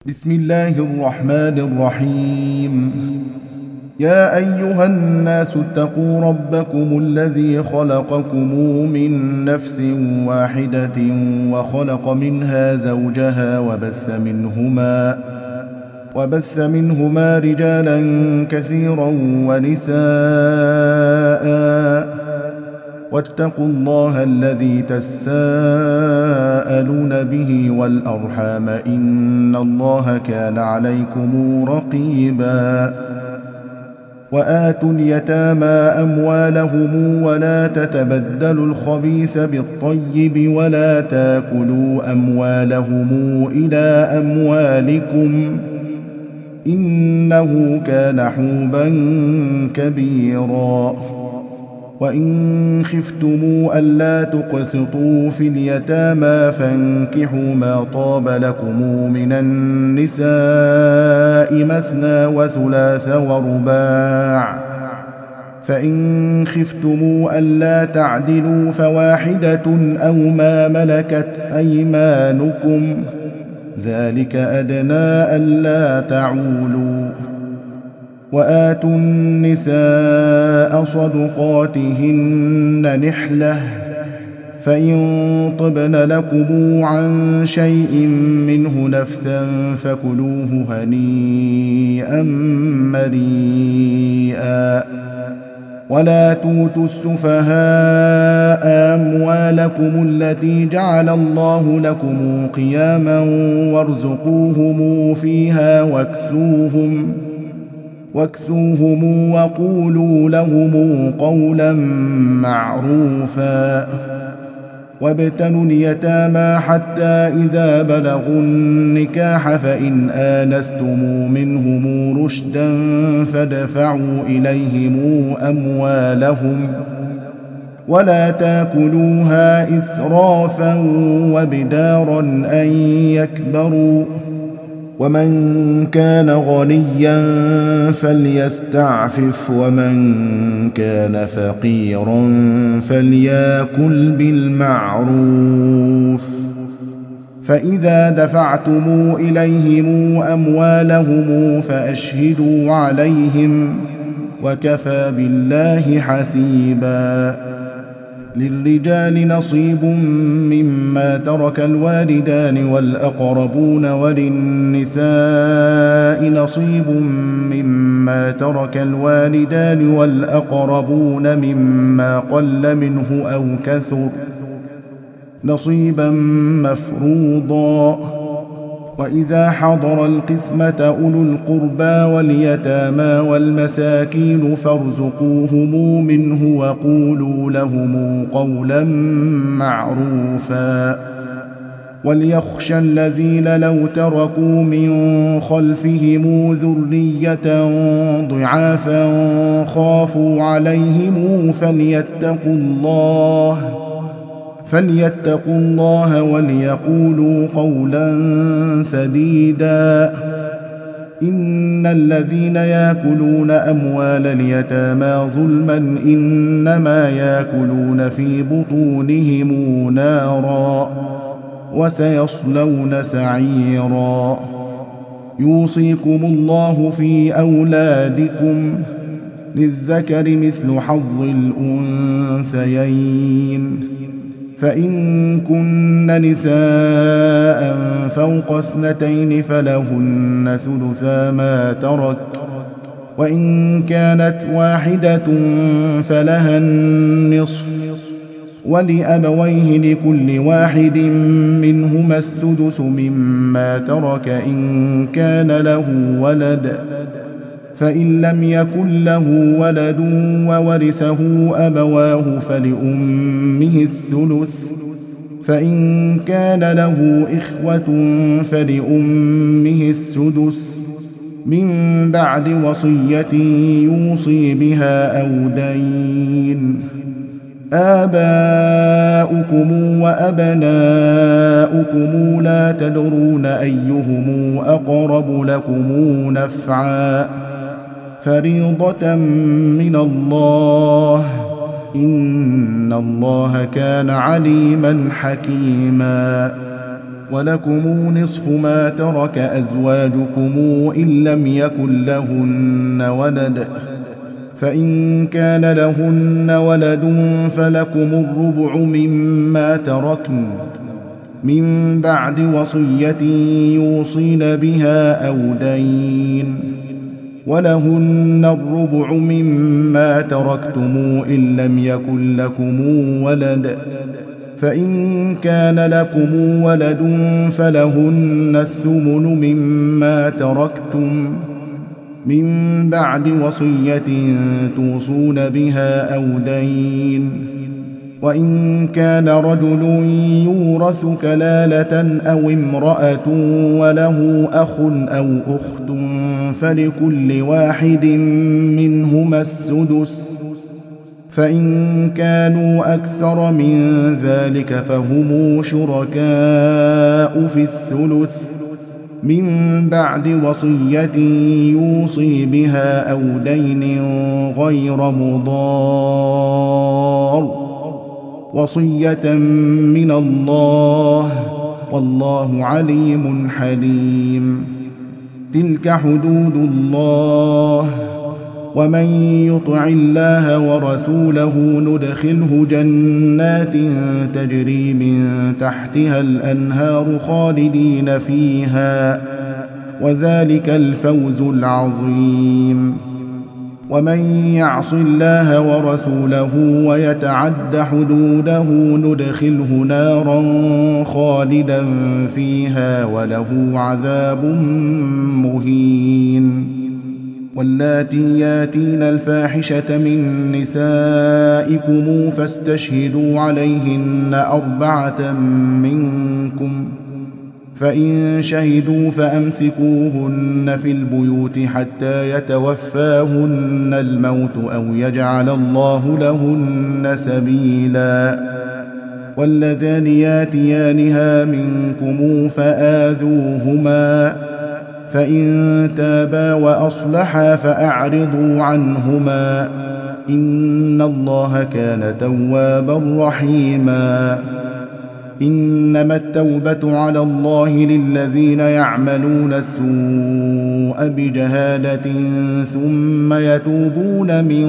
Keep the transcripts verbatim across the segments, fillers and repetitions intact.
بسم الله الرحمن الرحيم. يا أيها الناس اتقوا ربكم الذي خلقكم من نفس واحدة وخلق منها زوجها وبث منهما وبث منهما رجالا كثيرا ونساء، واتقوا الله الذي تساءلون به والأرحام إن الله كان عليكم رقيبا. وآتوا اليتامى أموالهم ولا تتبدلوا الخبيث بالطيب ولا تاكلوا أموالهم إلى أموالكم إنه كان حوبا كبيرا. وإن خفتموا ألا تقسطوا في اليتامى فانكحوا ما طاب لكم من النساء مثنى وثلاث ورباع، فإن خفتموا ألا تعدلوا فواحدة أو ما ملكت أيمانكم ذلك أدنى ألا تعولوا. وآتوا النساء صدقاتهن نحلة، فإن طبن لكم عن شيء منه نفسا فكلوه هنيئا مريئا. ولا توتوا السفهاء أموالكم التي جعل الله لكم قياما وارزقوهم فيها واكسوهم واكسوهم وقولوا لهم قولا معروفا. وابتلوا اليتامى حتى إذا بلغوا النكاح فإن آنستم منهم رشدا فادفعوا إليهم أموالهم ولا تاكلوها إسرافا وبدارا أن يكبروا. ومن كان غنيا فليستعفف ومن كان فقيرا فليأكل بالمعروف. فإذا دفعتم إليهم أموالهم فأشهدوا عليهم وكفى بالله حسيبا. للرجال نصيب مما ترك الوالدان والأقربون وللنساء نصيب مما ترك الوالدان والأقربون مما قل منه أو كثر نصيبا مفروضا. وإذا حضر القسمة أولو القربى واليتامى والمساكين فارزقوهم منه وقولوا لهم قولا معروفا. وليخشى الذين لو تركوا من خلفهم ذرية ضعافا خافوا عليهم فليتقوا الله فليتقوا الله وليقولوا قولا سديدا. إن الذين يأكلون أموال اليتامى ظلما إنما يأكلون في بطونهم نارا وسيصلون سعيرا. يوصيكم الله في أولادكم للذكر مثل حظ الأنثيين، فإن كن نساء فوق اثنتين فلهن ثلثا ما ترك، وإن كانت واحدة فلها النصف، ولأبويه لكل واحد منهما السدس مما ترك إن كان له ولد، فإن لم يكن له ولد وورثه أبواه فلأمه الثلث، فإن كان له إخوة فلأمه السدس من بعد وصية يوصي بها أو دين. آباؤكم وأبناؤكم لا تدرون أيهم أقرب لكم نفعا فريضة من الله إن الله كان عليما حكيما. ولكم نصف ما ترك أزواجكم إن لم يكن لهن ولد، فإن كان لهن ولد فلكم الربع مما تركن من بعد وصية يوصين بها أو دين، ولهن الربع مما تركتم إن لم يكن لكم ولد، فإن كان لكم ولد فلهن الثمن مما تركتم من بعد وصية توصون بها أو دين، وإن كان رجل يورث كلالة أو امرأة وله أخ أو أخت فلكل واحد منهما السدس، فإن كانوا أكثر من ذلك فهم شركاء في الثلث من بعد وصية يوصي بها أو دين غير مضار، وصية من الله والله عليم حليم. تلك حدود الله، ومن يطع الله ورسوله ندخله جنات تجري من تحتها الأنهار خالدين فيها، وذلك الفوز العظيم. ومن يعص الله ورسوله ويتعد حدوده ندخله نارا خالدا فيها وله عذاب مهين. واللاتي ياتين الفاحشة من نسائكم فاستشهدوا عليهن أربعة منكم، فإن شهدوا فأمسكوهن في البيوت حتى يتوفاهن الموت أو يجعل الله لهن سبيلا. واللذان ياتيانها منكم فآذوهما، فإن تابا وأصلحا فأعرضوا عنهما، إن الله كان توابا رحيما. إنما التوبة على الله للذين يعملون السوء بجهالة ثم يتوبون من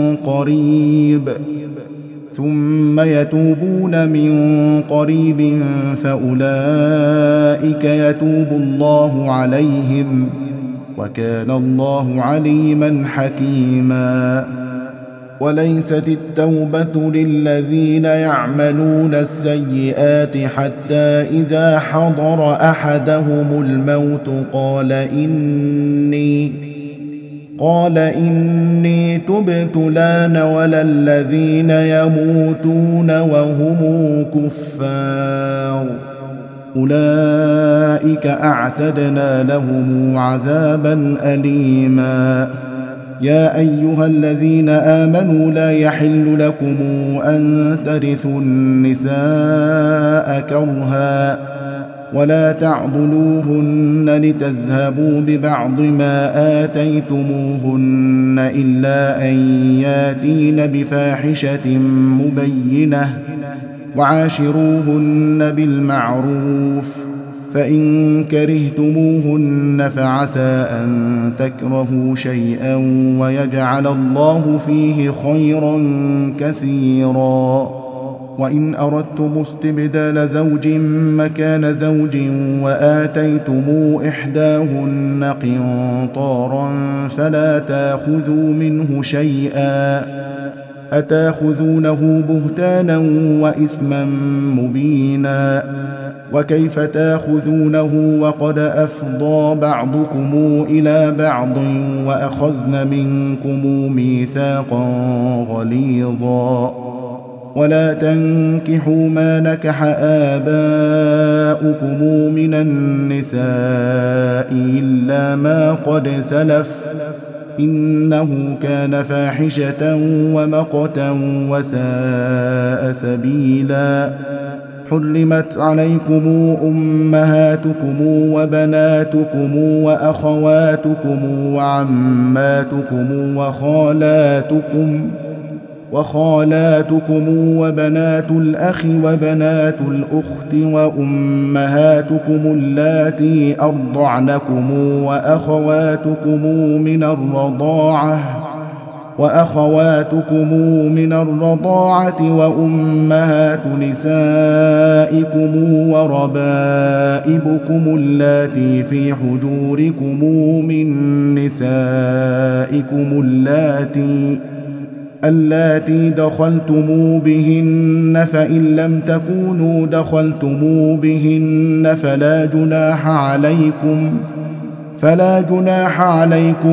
قريب ثم يتوبون من قريب فأولئك يتوب الله عليهم، وكان الله عليما حكيما. وليست التوبة للذين يعملون السيئات حتى إذا حضر أحدهم الموت قال إني قال إني تبت الآن ولا الذين يموتون وهم كفار، أولئك أعتدنا لهم عذابا أليما. يا أيها الذين آمنوا لا يحل لكم أن ترثوا النساء كرها ولا تعضلوهن لتذهبوا ببعض ما آتيتموهن إلا أن ياتين بفاحشة مبينة، وعاشروهن بالمعروف، فإن كرهتموهن فعسى أن تكرهوا شيئا ويجعل الله فيه خيرا كثيرا. وإن أردتم استبدال زوج مكان زوج وآتيتم إحداهن قنطارا فلا تأخذوا منه شيئا، أتأخذونه بهتانا وإثما مبينا، وكيف تأخذونه وقد أفضى بعضكم إلى بعض وأخذن منكم ميثاقا غليظا. ولا تنكحوا ما نكح آباؤكم من النساء إلا ما قد سلف، إنه كان فاحشة ومقتا وساء سبيلا. حرمت عليكم أمهاتكم وبناتكم وأخواتكم وعماتكم وخالاتكم وخالاتكم وبنات الأخ وبنات الأخت وأمهاتكم اللاتي أرضعنكم وأخواتكم من الرضاعة وأخواتكم من الرضاعة وأمهات نسائكم وربائبكم اللاتي في حجوركم من نسائكم اللاتي اللاتي دخلتم بهن فإن لم تكونوا دخلتم بهن فلا جناح عليكم فلا جناح عليكم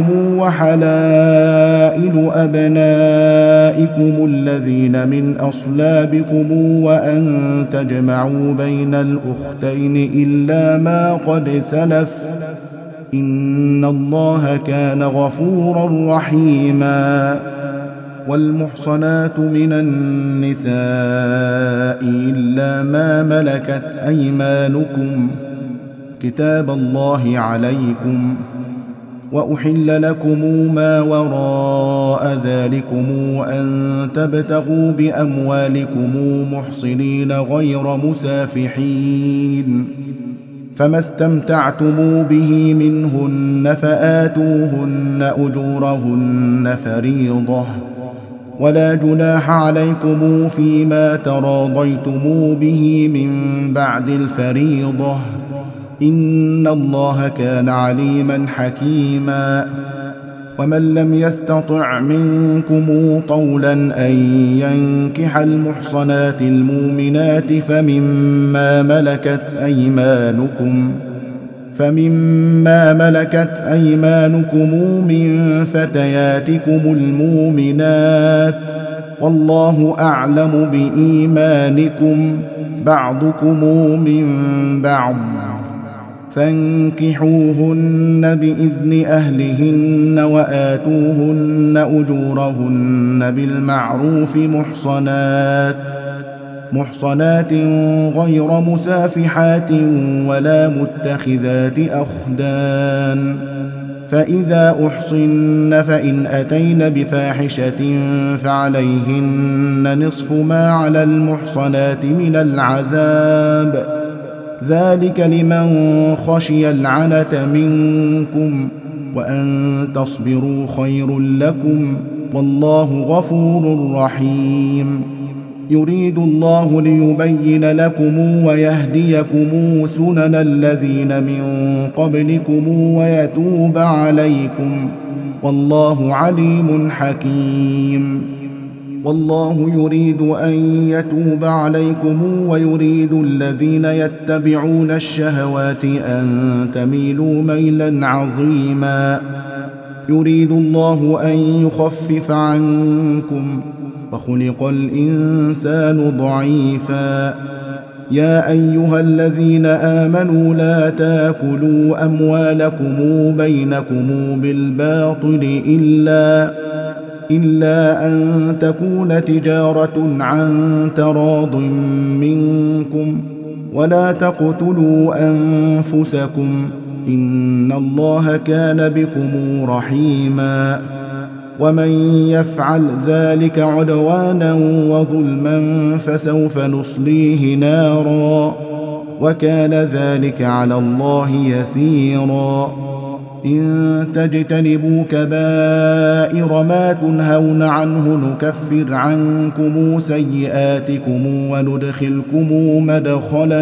وحلائل أبنائكم الذين من أصلابكم وأن تجمعوا بين الأختين إلا ما قد سلف إن الله كان غفورا رحيما. والمحصنات من النساء إلا ما ملكت أيمانكم كتاب الله عليكم وأحل لكم ما وراء ذلكم أن تبتغوا بأموالكم محصنين غير مسافحين فما استمتعتم به منهن فآتوهن أجورهن فريضة ولا جناح عليكم فيما تراضيتم به من بعد الفريضة إن الله كان عليما حكيما. ومن لم يستطع منكم طولا أن ينكح المحصنات المؤمنات فمما ملكت أيمانكم فمما ملكت أيمانكم من فتياتكم المؤمنات والله أعلم بإيمانكم بعضكم من بعض فانكحوهن بإذن أهلهن وآتوهن أجورهن بالمعروف محصنات محصنات غير مسافحات ولا متخذات أخدان فإذا أحصن فإن أتين بفاحشة فعليهن نصف ما على المحصنات من العذاب ذلك لمن خشي العنة منكم وأن تصبروا خير لكم والله غفور رحيم. يريد الله ليبين لكم ويهديكم سنن الذين من قبلكم ويتوب عليكم والله عليم حكيم. والله يريد أن يتوب عليكم ويريد الذين يتبعون الشهوات أن تميلوا ميلا عظيما. يريد الله أن يخفف عنكم وخلق الإنسان ضعيفا. يا أيها الذين آمنوا لا تاكلوا أموالكم بينكم بالباطل إلا إلا أن تكون تجارة عن تراض منكم ولا تقتلوا أنفسكم إن الله كان بكم رحيما. ومن يفعل ذلك عدوانا وظلما فسوف نصليه نارا وكان ذلك على الله يسيرا. إن تجتنبوا كبائر ما تنهون عنه نكفر عنكم سيئاتكم وندخلكم مدخلا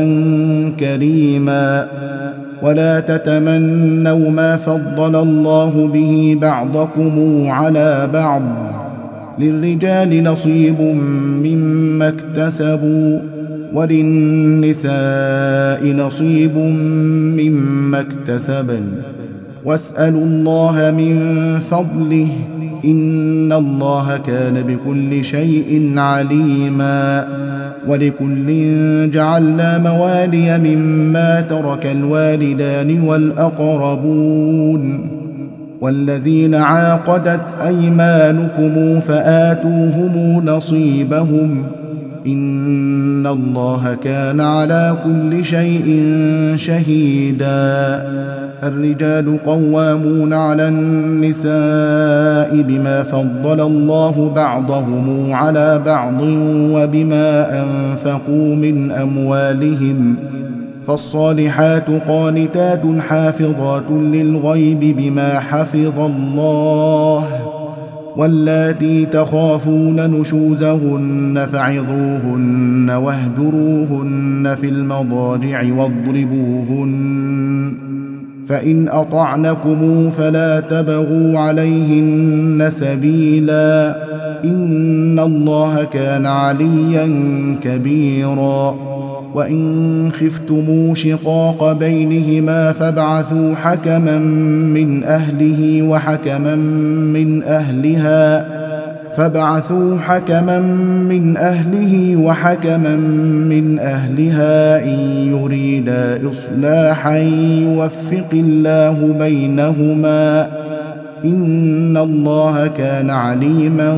كريما. ولا تتمنوا ما فضل الله به بعضكم على بعض للرجال نصيب مما اكتسبوا وللنساء نصيب مما اكتسبن واسألوا الله من فضله إن الله كان بكل شيء عليما. ولكل جعلنا موالي مما ترك الوالدان والأقربون والذين عاقدت أيمانكم فآتوهم نصيبهم إن الله كان على كل شيء شهيدا. الرجال قوامون على النساء بما فضل الله بعضهم على بعض وبما أنفقوا من أموالهم، فالصالحات قانتات حافظات للغيب بما حفظ الله، واللاتي تخافون نشوزهن فعظوهن واهجروهن في المضاجع واضربوهن، فإن أطعنكم فلا تبغوا عليهن سبيلا، إن الله كان عليا كبيرا. وإن خفتموا شقاق بينهما فابعثوا حكما من أهله وحكما من أهلها فابعثوا حكما من أهله وحكما من أهلها إن يريدا إصلاحا يوفق الله بينهما، إن الله كان عليما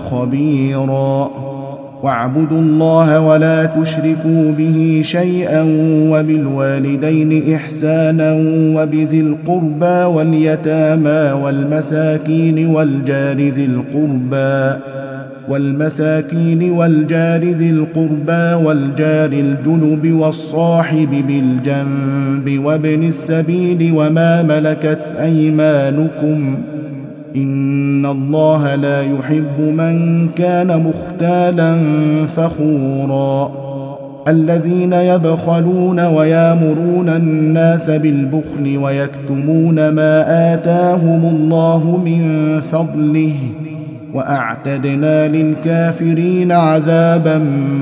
خبيرا. واعبدوا الله ولا تشركوا به شيئا، وبالوالدين إحسانا، وبذي القربى واليتامى والمساكين والجار ذي القربى والمساكين والجار ذي القربى والجار الجنب والصاحب بالجنب وابن السبيل وما ملكت أيمانكم، إن الله لا يحب من كان مختالا فخورا. الذين يبخلون ويامرون الناس بالبخل ويكتمون ما آتاهم الله من فضله، وأعتدنا للكافرين عذابا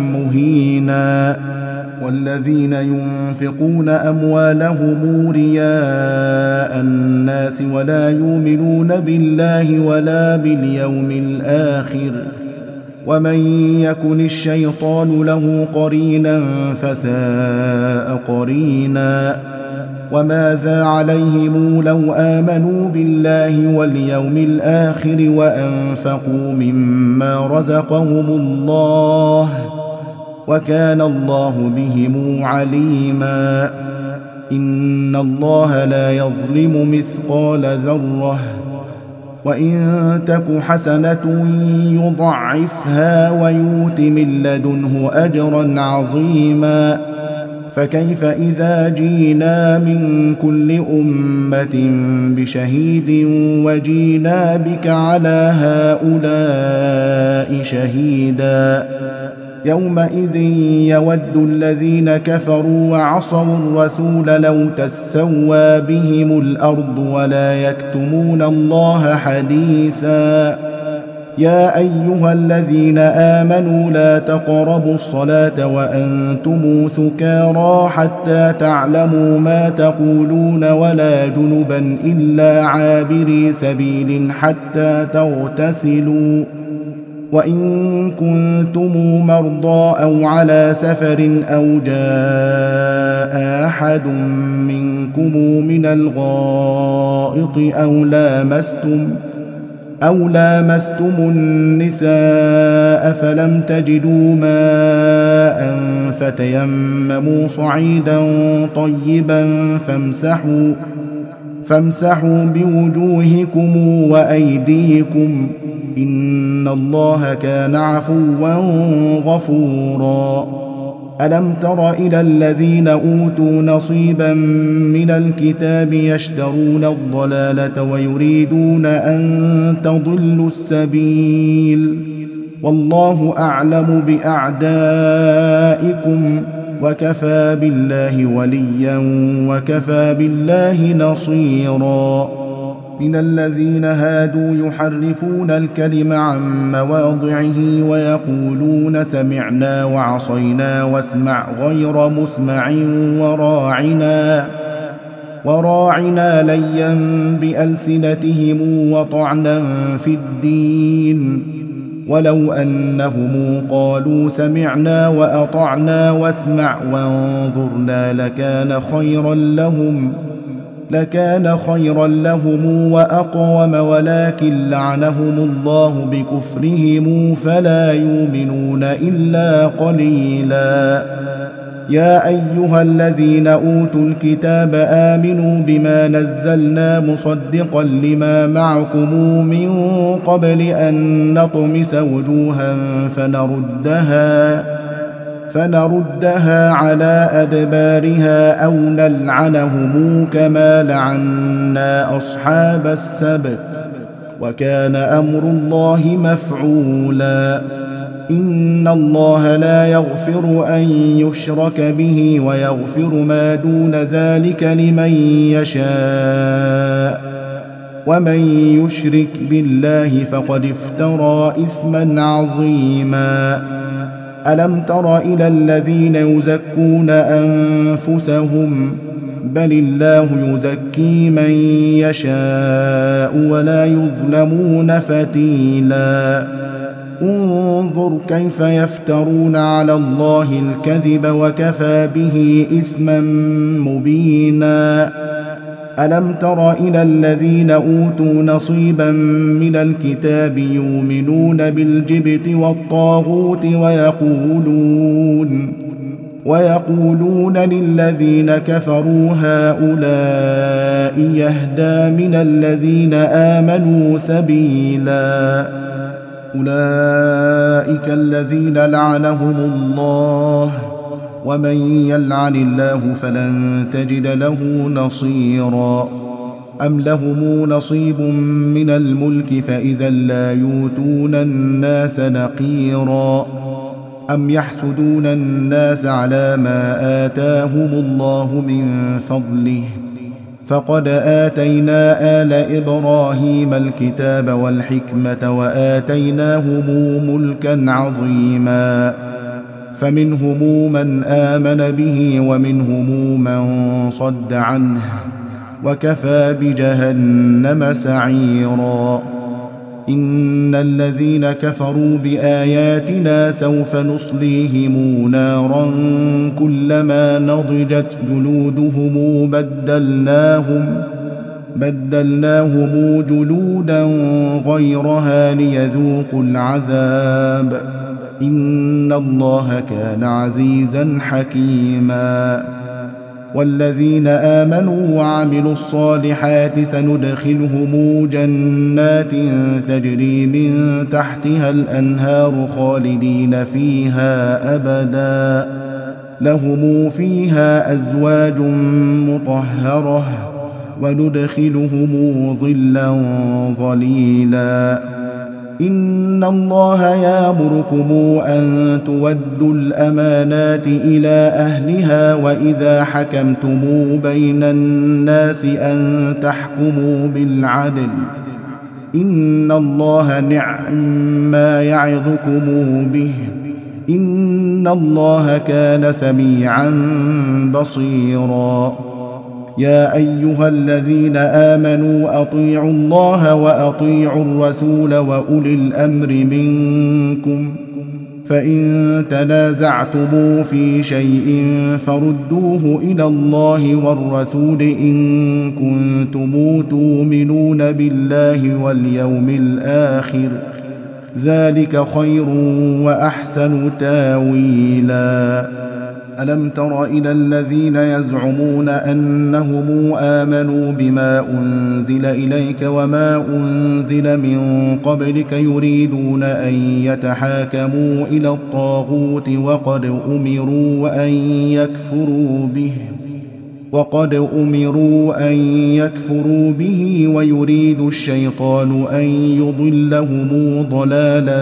مهينا. والذين ينفقون أموالهم رياء الناس ولا يؤمنون بالله ولا باليوم الآخر، ومن يكن الشيطان له قرينا فساء قرينا. وماذا عليهم لو آمنوا بالله واليوم الآخر وأنفقوا مما رزقهم الله، وكان الله بهم عليما. إن الله لا يظلم مثقال ذرة، وإن تك حسنة يضعفها ويؤت من لدنه أجرا عظيما. فكيف إذا جينا من كل أمة بشهيد وجينا بك على هؤلاء شهيدا؟ يومئذ يود الذين كفروا وعصوا الرسول لو تسوى بهم الأرض ولا يكتمون الله حديثا. يا أيها الذين آمنوا لا تقربوا الصلاة وأنتم سكارى حتى تعلموا ما تقولون ولا جنبا إلا عابري سبيل حتى تغتسلوا، وإن كنتم مرضى أو على سفر أو جاء أحد منكم من الغائط أو لامستم أو لامستم النساء فلم تجدوا ماء فتيمموا صعيدا طيبا فامسحوا فامسحوا بوجوهكم وأيديكم، إن الله كان عفوا غفورا. ألم تر إلى الذين أوتوا نصيبا من الكتاب يشترون الضلالة ويريدون أن تضلوا السبيل، والله أعلم بأعدائكم، وكفى بالله وليا وكفى بالله نصيرا. من الذين هادوا يحرفون الكلم عن مواضعه ويقولون سمعنا وعصينا واسمع غير مسمع وراعنا وراعنا ليا بألسنتهم وطعنا في الدين، ولو أنهم قالوا سمعنا وأطعنا واسمع وانظرنا لكان خيرا لهم، لكان خيرا لهم وأقوم، ولكن لعنهم الله بكفرهم فلا يؤمنون إلا قليلا. يا أيها الذين أوتوا الكتاب آمنوا بما نزلنا مصدقا لما معكم من قبل أن نطمس وجوها فنردها فنردها على أدبارها أو نلعنهم كما لعنا أصحاب السبت، وكان أمر الله مفعولا. إن الله لا يغفر أن يشرك به ويغفر ما دون ذلك لمن يشاء، ومن يشرك بالله فقد افترى إثما عظيما. ألم تر إلى الذين يزكون أنفسهم بل الله يزكي من يشاء ولا يظلمون فتيلا. انظر كيف يفترون على الله الكذب وكفى به إثما مبينا. ألم تر إلى الذين أوتوا نصيبا من الكتاب يؤمنون بالجبت والطاغوت ويقولون ويقولون للذين كفروا هؤلاء يهدى من الذين آمنوا سبيلا. أولئك الذين لعنهم الله، ومن يلعن الله فلن تجد له نصيرا. أم لهم نصيب من الملك فإذا لا يؤتون الناس نقيرا. أم يحسدون الناس على ما آتاهم الله من فضله، فقد آتينا آل إبراهيم الكتاب والحكمة وآتيناهم ملكا عظيما. فمنهم من آمن به ومنهم من صد عنه، وكفى بجهنم سعيرا. إن الذين كفروا بآياتنا سوف نصليهم نارا كلما نضجت جلودهم بدلناهم بدلناهم جلودا غيرها ليذوقوا العذاب. إن الله كان عزيزا حكيما. والذين آمنوا وعملوا الصالحات سندخلهم جنات تجري من تحتها الأنهار خالدين فيها أبدا، لهم فيها أزواج مطهرة، وندخلهم ظلا ظليلا. إن الله يأمركم أن تودوا الأمانات إلى أهلها، وإذا حكمتم بين الناس أن تحكموا بالعدل. إن الله نعم ما يعظكم به، إن الله كان سميعا بصيرا. يا أيها الذين آمنوا أطيعوا الله وأطيعوا الرسول وأولي الأمر منكم، فإن تنازعتم في شيء فردوه إلى الله والرسول إن كنتم تؤمنون بالله واليوم الآخر، ذلك خير وأحسن تاويلا. ألم تر إلى الذين يزعمون أنهم آمنوا بما أنزل إليك وما أنزل من قبلك يريدون أن يتحاكموا إلى الطاغوت وقد أمروا أن يكفروا به وقد أمروا أن يكفروا به ويريد الشيطان أن يضلهم ضلالا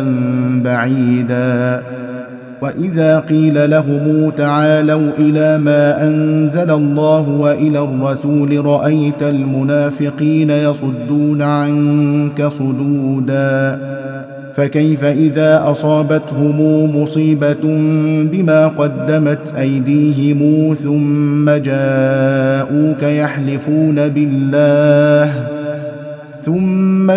بعيدا. وإذا قيل لهم تعالوا إلى ما أنزل الله وإلى الرسول رأيت المنافقين يصدون عنك صدودا. فكيف إذا أصابتهم مصيبة بما قدمت أيديهم ثم جاءوك يحلفون بالله ثم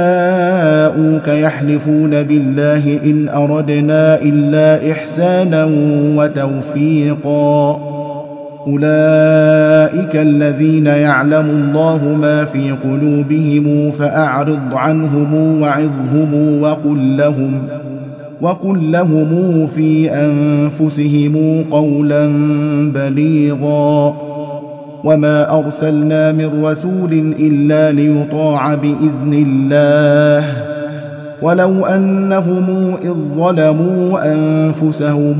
جاءوك يحلفون بالله إن أردنا إلا إحسانا وتوفيقا أولئك الذين يعلم الله ما في قلوبهم فأعرض عنهم وعظهم وقل لهم وقل لهم في أنفسهم قولا بليغا وما أرسلنا من رسول إلا ليطاع بإذن الله ولو أنهم إذ ظلموا أنفسهم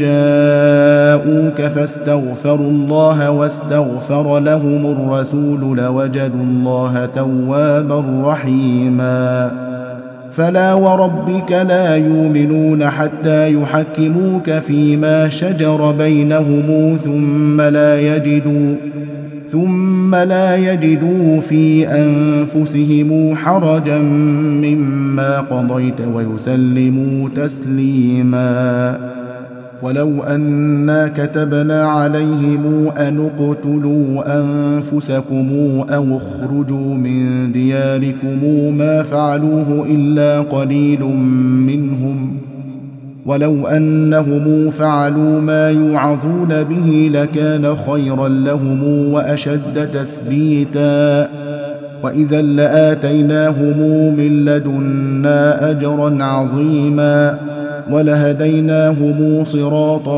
جاءوك فاستغفروا الله واستغفر لهم الرسول لوجدوا الله توابا رحيما فلا وربك لا يؤمنون حتى يحكموك فيما شجر بينهم ثم لا يجدوا ثم لا يجدوا في أنفسهم حرجا مما قضيت ويسلموا تسليما ولو أنا كتبنا عليهم أن اقتلوا أنفسكم أو اخرجوا من دياركم ما فعلوه إلا قليل منهم ولو أنهم فعلوا ما يوعظون به لكان خيرا لهم وأشد تثبيتا وإذا لآتيناهم من لدنا أجرا عظيما ولهديناهم صراطا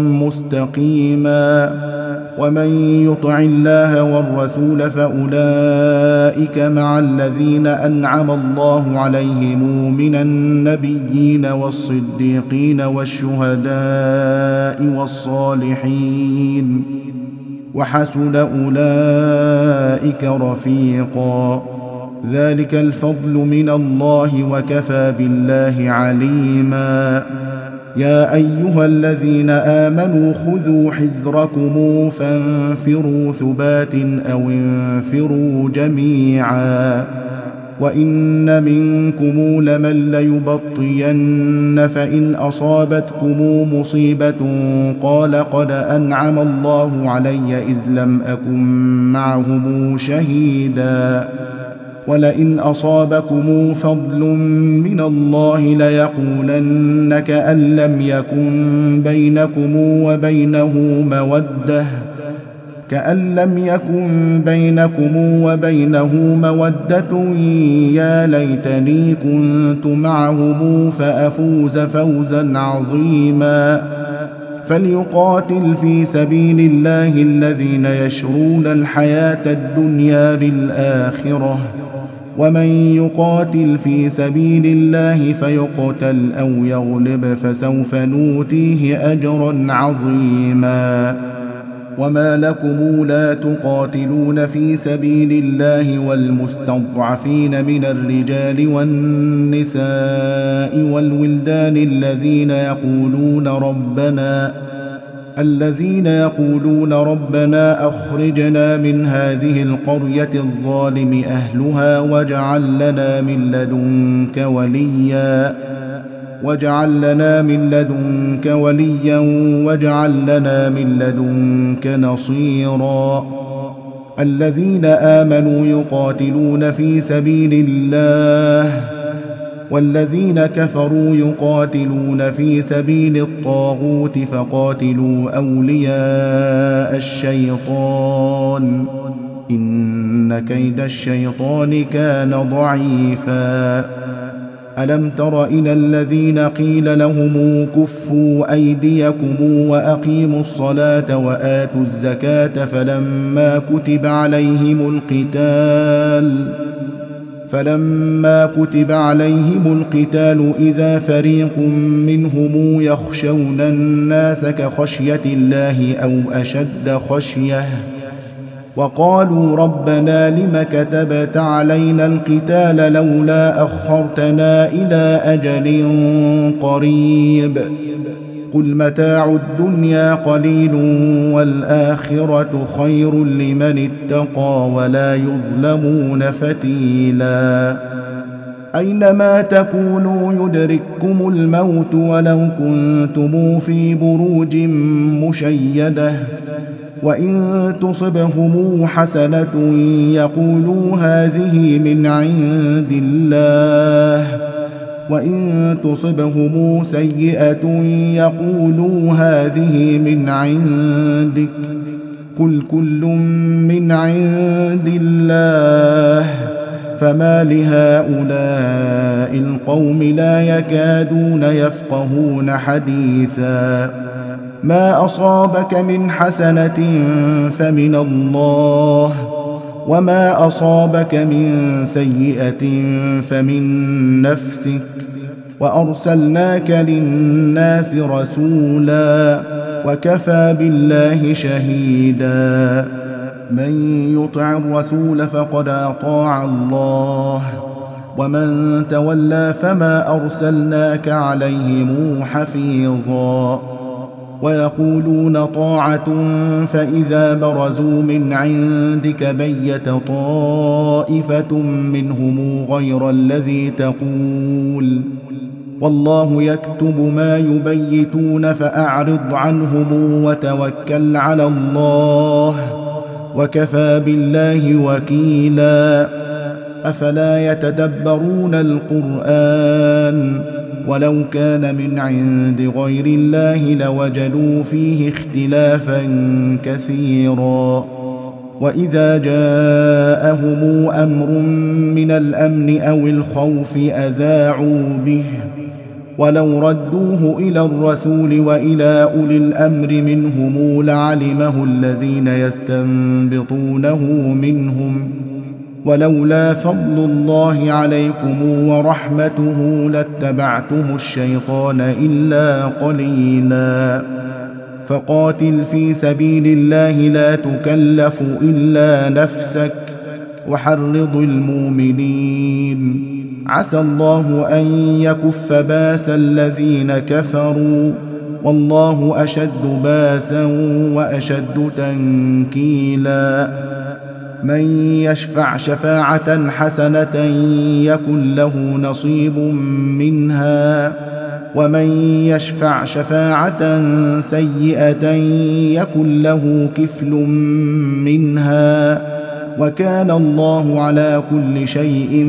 مستقيما ومن يطع الله والرسول فأولئك مع الذين أنعم الله عليهم من النبيين والصديقين والشهداء والصالحين وحسن أولئك رفيقا ذلك الفضل من الله وكفى بالله عليما يا أيها الذين آمنوا خذوا حذركم فانفروا ثبات أو انفروا جميعا وإن منكم لمن ليبطين فإن أصابتكم مصيبة قال قد أنعم الله علي إذ لم أكن معهم شهيدا ولئن أصابكم فضل من الله ليقولن كأن لم يكن بينكم وبينه مودة كأن لم يكن بينكم وبينه مودة يا ليتني كنت معهم فأفوز فوزا عظيما فليقاتل في سبيل الله الذين يشرون الحياة الدنيا بالآخرة ومن يقاتل في سبيل الله فيقتل أو يغلب فسوف نؤتيه أجرا عظيما وما لكم لا تقاتلون في سبيل الله والمستضعفين من الرجال والنساء والولدان الذين يقولون ربنا الذين يقولون ربنا أخرجنا من هذه القرية الظالم أهلها واجعل لنا من لدنك وليا واجعل لنا من لدنك وليا واجعل لنا من لدنك نصيرا الذين آمنوا يقاتلون في سبيل الله والذين كفروا يقاتلون في سبيل الطاغوت فقاتلوا أولياء الشيطان إن كيد الشيطان كان ضعيفا ألم تر إلى الذين قيل لهم كفوا أيديكم وأقيموا الصلاة وآتوا الزكاة فلما كتب عليهم القتال فلما كتب عليهم القتال إذا فريق منهم يخشون الناس كخشية الله أو أشد خشية وقالوا ربنا لم كتبت علينا القتال لولا أخرتنا إلى أجل قريب قل متاع الدنيا قليل والآخرة خير لمن اتقى ولا يظلمون فتيلا أينما تكونوا يدرككم الموت ولو كنتم في بروج مشيدة وإن تصبهم حسنة يقولوا هذه من عند الله وإن تصبهم سيئة يقولوا هذه من عندك قل كل من عند الله فما لهؤلاء القوم لا يكادون يفقهون حديثا ما أصابك من حسنة فمن الله وما أصابك من سيئة فمن نفسك وأرسلناك للناس رسولا وكفى بالله شهيدا من يطع الرسول فقد أطاع الله ومن تولى فما أرسلناك عليهم حفيظا ويقولون طاعة فإذا برزوا من عندك بيت طائفة منهم غير الذي تقول والله يكتب ما يبيتون فأعرض عنهم وتوكل على الله وكفى بالله وكيلا أفلا يتدبرون القرآن ولو كان من عند غير الله لوجدوا فيه اختلافا كثيرا وإذا جاءهم أمر من الأمن أو الخوف أذاعوا به ولو ردوه إلى الرسول وإلى أولي الأمر منهم لعلمه الذين يستنبطونه منهم ولولا فضل الله عليكم ورحمته لاتبعتم الشيطان إلا قليلا فقاتل في سبيل الله لا تكلف إلا نفسك وحرض المؤمنين عسى الله أن يكف باس الذين كفروا والله أشد باسا وأشد تنكيلا من يشفع شفاعة حسنة يكن له نصيب منها ومن يشفع شفاعة سيئة يكن له كفل منها وكان الله على كل شيء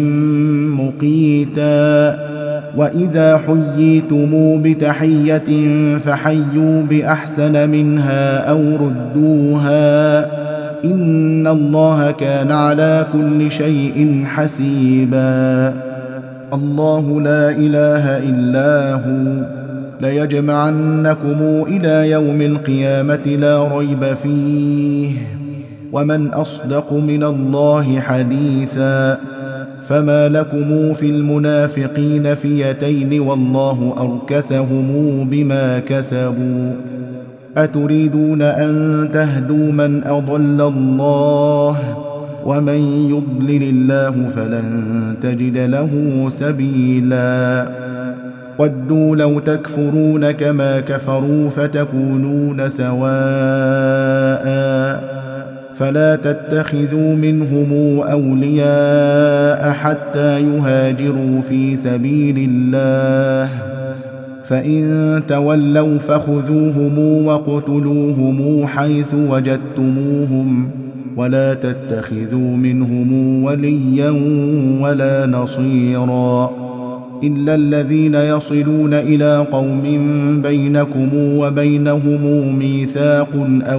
مقيتا وإذا حييتم بتحية فحيوا بأحسن منها أو ردوها إن الله كان على كل شيء حسيبا الله لا إله إلا هو ليجمعنكم إلى يوم القيامة لا ريب فيه ومن أصدق من الله حديثا فما لكم في المنافقين فئتين والله أركسهم بما كسبوا أتريدون أن تهدوا من أضل الله ومن يضلل الله فلن تجد له سبيلا ودوا لو تكفرون كما كفروا فتكونون سواء فلا تتخذوا منهم أولياء حتى يهاجروا في سبيل الله فإن تولوا فخذوهم واقتلوهم حيث وجدتموهم ولا تتخذوا منهم وليا ولا نصيرا إلا الذين يصلون إلى قوم بينكم وبينهم ميثاق أو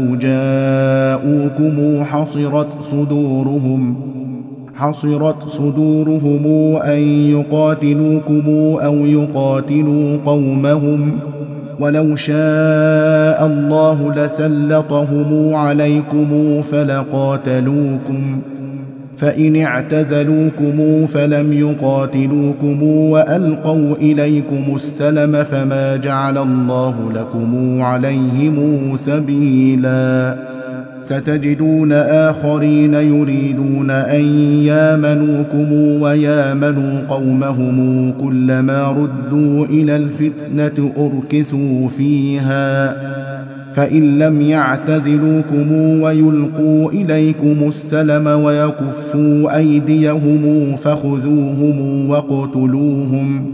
جاءوكم حصرت صدورهم حصرت صدورهم أن يقاتلوكم أو يقاتلوا قومهم ولو شاء الله لسلطهم عليكم فلقاتلوكم فإن اعتزلوكم فلم يقاتلوكم وألقوا إليكم السلم فما جعل الله لكم عليهم سبيلا ستجدون آخرين يريدون أن يامنوكم ويامنوا قومهم كلما ردوا إلى الفتنة أركسوا فيها فإن لم يعتزلوكم ويلقوا إليكم السلم ويكفوا أيديهم فخذوهم وقتلوهم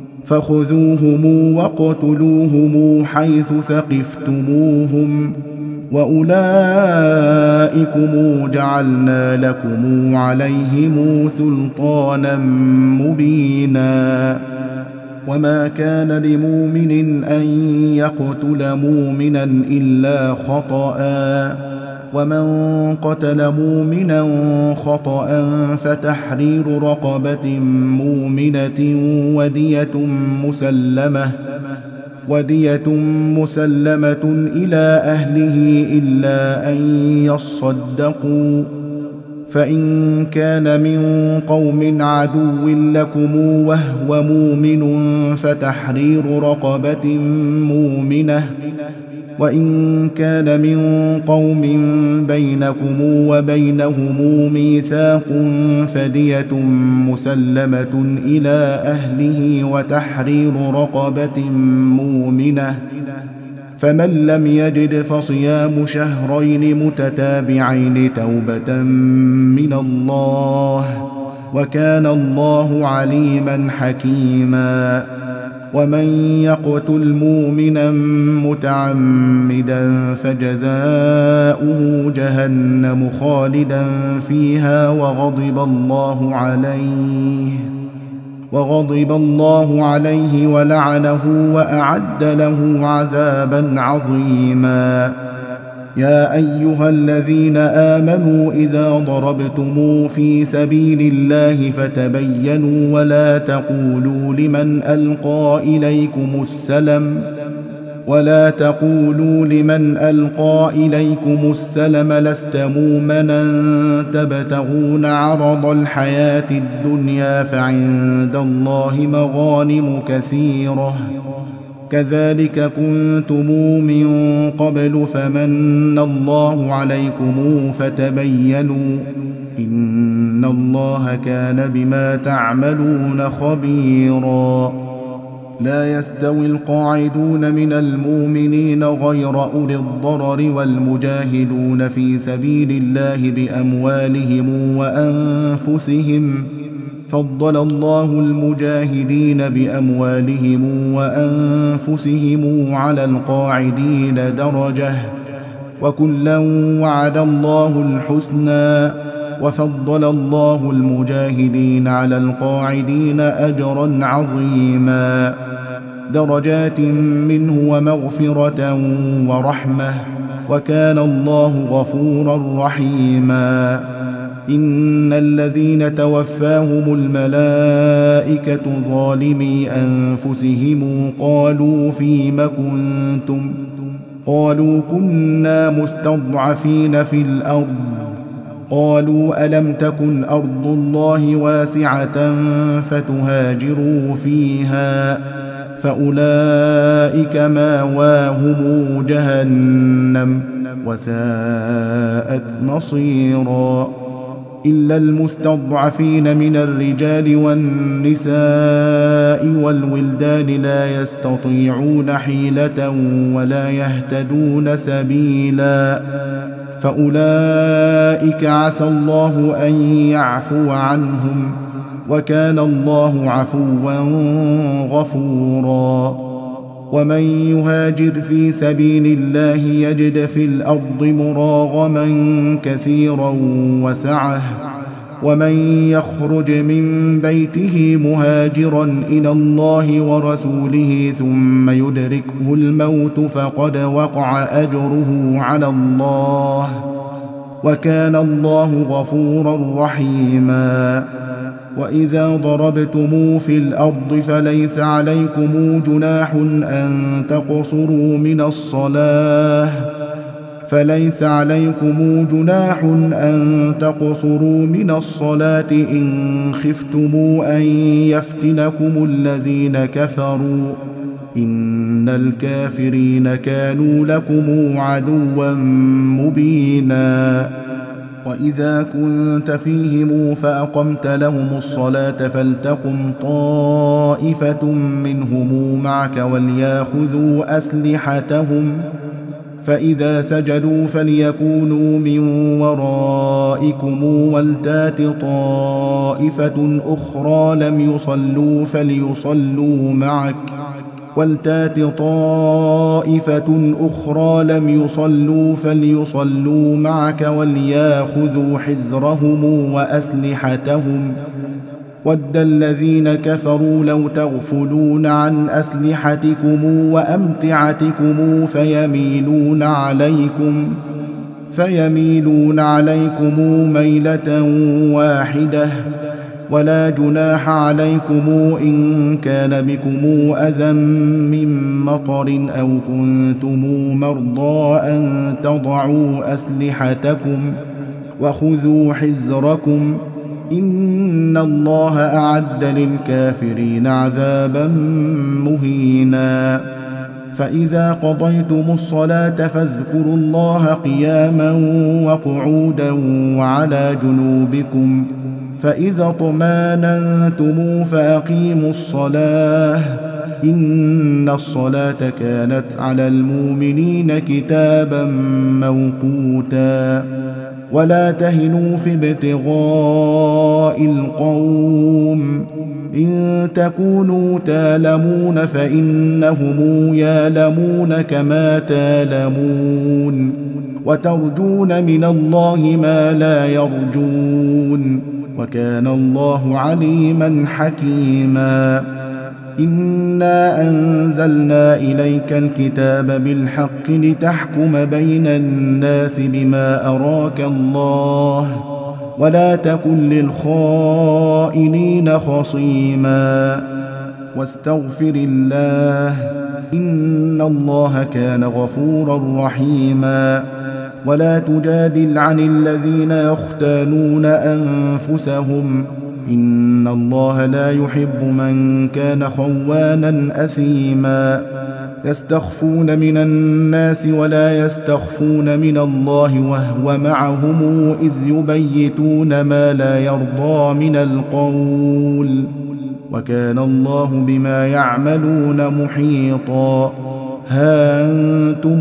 فخذوهم وقتلوهم حيث ثقفتموهم وأولئكم جعلنا لكم عليهم سلطانا مبينا وما كان لمؤمن أن يقتل مؤمنا إلا خطأ ومن قتل مؤمنا خطأ فتحرير رقبة مؤمنة ودية مسلمة ودية مسلمة إلى أهله إلا أن يصدقوا، فإن كان من قوم عدو لكم وهو مؤمن فتحرير رقبة مؤمنة، وإن كان من قوم بينكم وبينهم ميثاق فدية مسلمة إلى أهله وتحرير رقبة مؤمنة، فمن لم يجد فصيام شهرين متتابعين توبة من الله، وكان الله عليما حكيما. ومن يقتل مؤمنا متعمدا فجزاؤه جهنم خالدا فيها وغضب الله عليه وغضب الله عليه ولعنه وأعد له عذابا عظيما. يا أيها الذين آمنوا إذا ضربتم في سبيل الله فتبينوا ولا تقولوا لمن ألقى إليكم السلم ولا تقولوا لمن ألقى إليكم السلم لست مؤمنا تبتغون عرض الحياة الدنيا فعند الله مغانم كثيرة كذلك كنتم من قبل فمن الله عليكم فتبينوا إن الله كان بما تعملون خبيرا. لا يستوي القاعدون من المؤمنين غير أولي الضرر والمجاهدون في سبيل الله بأموالهم وأنفسهم، فضل الله المجاهدين بأموالهم وأنفسهم على القاعدين درجة، وكلا وعد الله الحسنى، وفضل الله المجاهدين على القاعدين أجرا عظيما، درجات منه ومغفرة ورحمة، وكان الله غفورا رحيما. إن الذين توفاهم الملائكة ظالمي أنفسهم قالوا فيم كنتم قالوا كنا مستضعفين في الأرض قالوا ألم تكن أرض الله واسعة فتهاجروا فيها فأولئك ماواهم جهنم وساءت مصيرا. إلا المستضعفين من الرجال والنساء والولدان لا يستطيعون حيلة ولا يهتدون سبيلا، فأولئك عسى الله أن يعفو عنهم، وكان الله عفوا غفورا. ومن يهاجر في سبيل الله يجد في الأرض مراغما كثيرا وسعة، ومن يخرج من بيته مهاجرا إلى الله ورسوله ثم يدركه الموت فقد وقع أجره على الله، وكان الله غفورا رحيما. وإذا ضربتم في الأرض فليس عليكم جناح أن تقصروا من الصلاة فليس عليكم جناح أن تقصروا من الصلاة إن خفتم أن يفتنكم الذين كفروا إن الكافرين كانوا لكم عدوا مبينا. وإذا كنت فيهم فأقمت لهم الصلاة فلتقم طائفة منهم معك وليأخذوا أسلحتهم فإذا سجدوا فليكونوا من ورائكم ولتات طائفة أخرى لم يصلوا فليصلوا معك ولتات طائفة أخرى لم يصلوا فليصلوا معك وليأخذوا حذرهم وأسلحتهم ود الذين كفروا لو تغفلون عن أسلحتكم وأمتعتكم فيميلون عليكم فيميلون عليكم ميلة واحدة. ولا جناح عليكم إن كان بكم أذى من مطر أو كنتم مرضى أن تضعوا أسلحتكم وخذوا حذركم إن الله أعد للكافرين عذابا مهينا. فإذا قضيتم الصلاة فاذكروا الله قياما وقعودا وعلى جنوبكم، فإذا اطمأننتم فأقيموا الصلاة إن الصلاة كانت على المؤمنين كتابا موقوتا. ولا تهنوا في ابتغاء القوم إن تكونوا تالمون فإنهم يالمون كما تالمون، وترجون من الله ما لا يرجون، وكان الله عليما حكيما. إنا أنزلنا إليك الكتاب بالحق لتحكم بين الناس بما أراك الله، ولا تكن للخائنين خصيما، واستغفر الله إن الله كان غفورا رحيما. ولا تجادل عن الذين يختانون أنفسهم إن الله لا يحب من كان خوانا أثيما. يستخفون من الناس ولا يستخفون من الله وهو معهم إذ يبيتون ما لا يرضى من القول، وكان الله بما يعملون محيطا. ها أنتم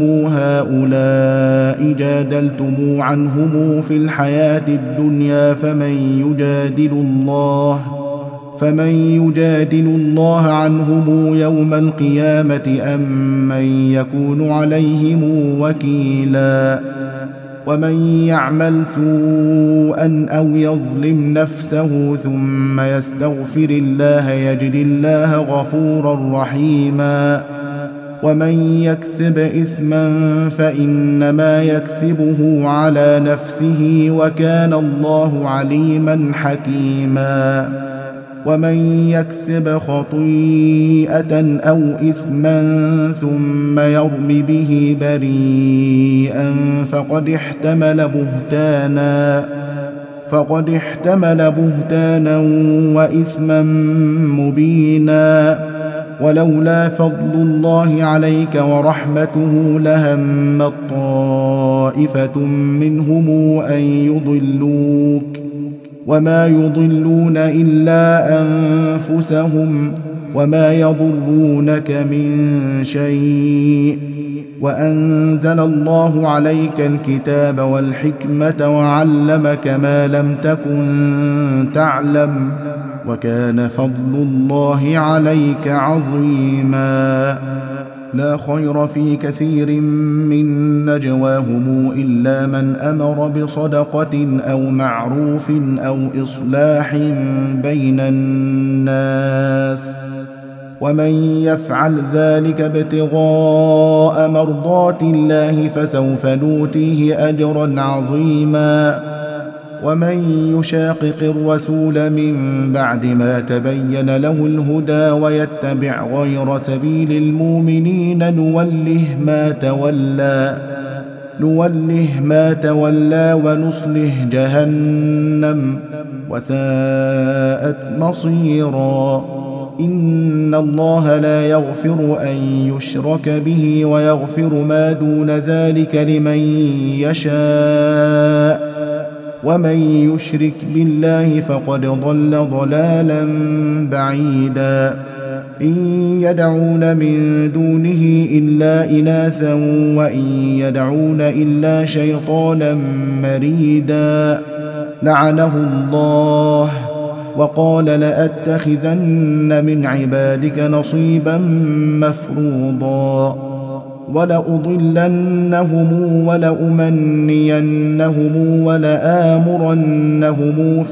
هؤلاء جادلتم عنهم في الحياة الدنيا فمن يجادل الله فمن يجادل الله عنهم يوم القيامة أم من يكون عليهم وكيلا. ومن يعمل سوءا أو يظلم نفسه ثم يستغفر الله يجد الله غفورا رحيما. ومن يكسب إثما فإنما يكسبه على نفسه وكان الله عليما حكيما. ومن يكسب خطيئة أو إثما ثم يرم به بريئا فقد احتمل بهتانا فقد احتمل بهتانا وإثما مبينا. ولولا فضل الله عليك ورحمته لهمت طائفة منهم أن يضلوك وما يضلون إلا أنفسهم وما يضرونك من شيء. وأنزل الله عليك الكتاب والحكمة وعلمك ما لم تكن تعلم وكان فضل الله عليك عظيما. لا خير في كثير من نجواهم إلا من أمر بصدقة أو معروف أو إصلاح بين الناس، ومن يفعل ذلك ابتغاء مرضات الله فسوف نؤتيه أجرا عظيما. ومن يشاقق الرسول من بعد ما تبين له الهدى ويتبع غير سبيل المؤمنين نوله ما تولى نوله ما تولى ونصله جهنم وساءت مصيرا. إن الله لا يغفر أن يشرك به ويغفر ما دون ذلك لمن يشاء، ومن يشرك بالله فقد ضل ضلالا بعيدا. إن يدعون من دونه إلا إناثا وإن يدعون إلا شيطانا مريدا لعنه الله وقال لأتخذن من عبادك نصيبا مفروضا ولأضلنهم ولأمنينهم ولآمرنهم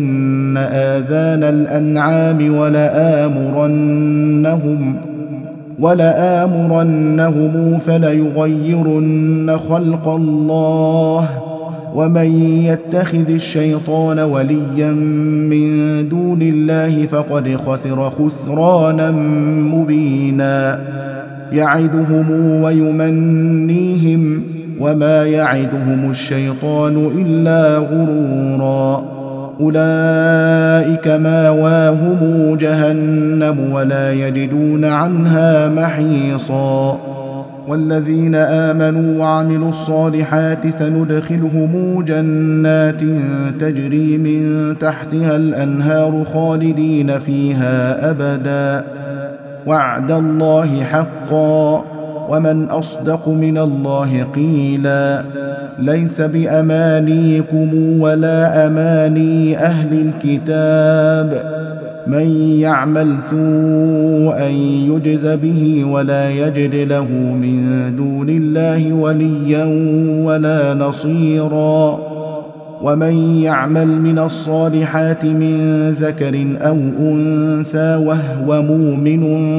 فليبتكن آذان الأنعام ولآمرنهم ولآمرنهم فليغيرن خلق الله ومن يتخذ الشيطان وليا من دون الله فقد خسر خسرانا مبينا يعدهم ويمنيهم وما يعدهم الشيطان إلا غرورا أولئك ماواهم جهنم ولا يجدون عنها محيصا والذين آمنوا وعملوا الصالحات سندخلهم جنات تجري من تحتها الأنهار خالدين فيها أبدا وعد الله حقا ومن أصدق من الله قيلا ليس بأمانيكم ولا أماني أهل الكتاب من يعمل سوءا يجز به ولا يجد له من دون الله وليا ولا نصيرا ومن يعمل من الصالحات من ذكر أو أنثى وهو مؤمن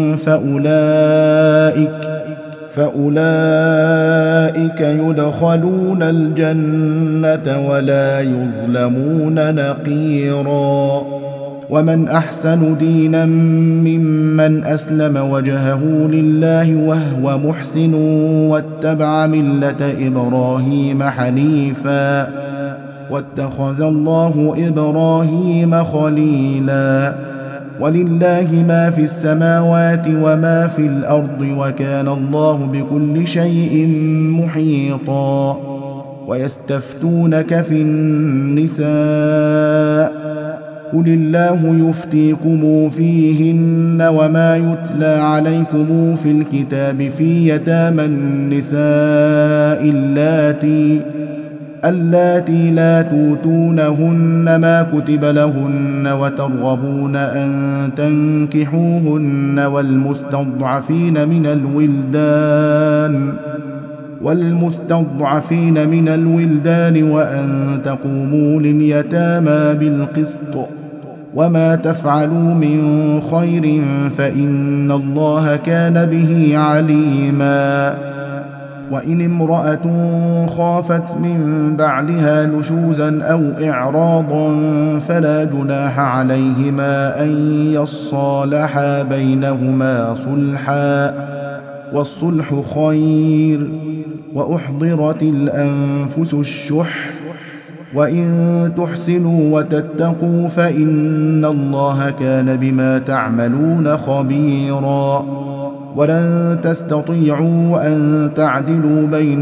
فأولئك فأولئك يدخلون الجنة ولا يظلمون نقيرا ومن أحسن دينا ممن أسلم وجهه لله وهو محسن واتبع ملة إبراهيم حنيفا واتخذ الله إبراهيم خليلا ولله ما في السماوات وما في الأرض وكان الله بكل شيء محيطا ويستفتونك في النساء قل الله يفتيكم فيهن وما يتلى عليكم في الكتاب في يتامى النساء اللاتي اللاتي لا توتونهن ما كتب لهن وترغبون أن تنكحوهن والمستضعفين من الولدان والمستضعفين من الولدان وأن تقوموا لليتامى بالقسط وما تفعلوا من خير فإن الله كان به عليما وإن امرأة خافت من بعلها نشوزا أو إعراضا فلا جناح عليهما أن يصالحا بينهما صلحا والصلح خير وأحضرت الأنفس الشح وإن تحسنوا وتتقوا فإن الله كان بما تعملون خبيرا ولن تستطيعوا أن تعدلوا بين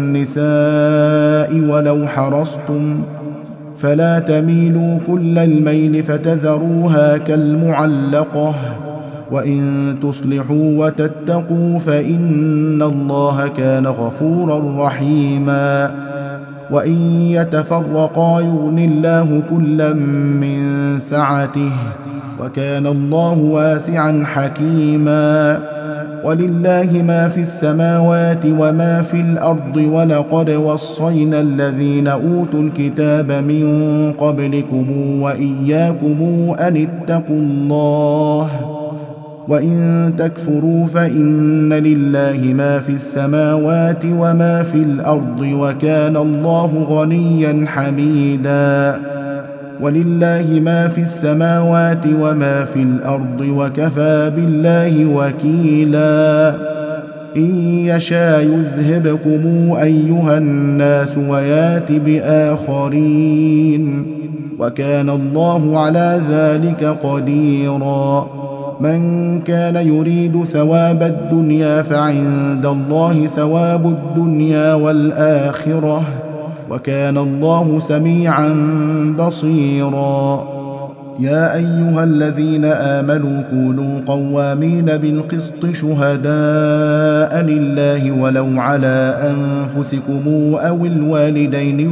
النساء ولو حرصتم فلا تميلوا كل الميل فتذروها كالمعلقة وإن تصلحوا وتتقوا فإن الله كان غفورا رحيما وإن يتفرقا يغن الله كلا من سعته وكان الله واسعا حكيما ولله ما في السماوات وما في الأرض ولقد وصينا الذين أوتوا الكتاب من قبلكم وإياكم أن اتقوا الله وإن تكفروا فإن لله ما في السماوات وما في الأرض وكان الله غنيا حميدا ولله ما في السماوات وما في الأرض وكفى بالله وكيلا إن يشاء يذهبكم أيها الناس ويات بآخرين وكان الله على ذلك قديرا من كان يريد ثواب الدنيا فعند الله ثواب الدنيا والآخرة وكان الله سميعا بصيرا يا أيها الذين آمنوا كونوا قوامين بالقسط شهداء لله ولو على أنفسكم أو الوالدين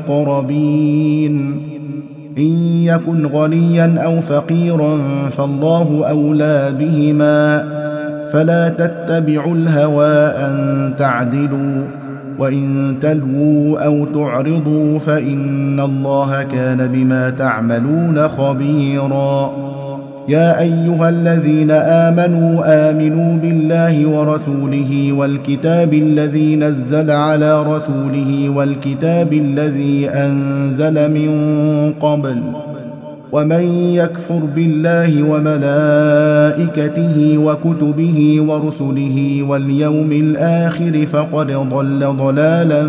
والأقربين إن يكن غنيا أو فقيرا فالله أولى بهما فلا تتبعوا الهوى أن تعدلوا وإن تلووا أو تعرضوا فإن الله كان بما تعملون خبيرا يا أيها الذين آمنوا آمنوا بالله ورسوله والكتاب الذي نزل على رسوله والكتاب الذي أنزل من قبل ومن يكفر بالله وملائكته وكتبه ورسله واليوم الآخر فقد ضل ضلالا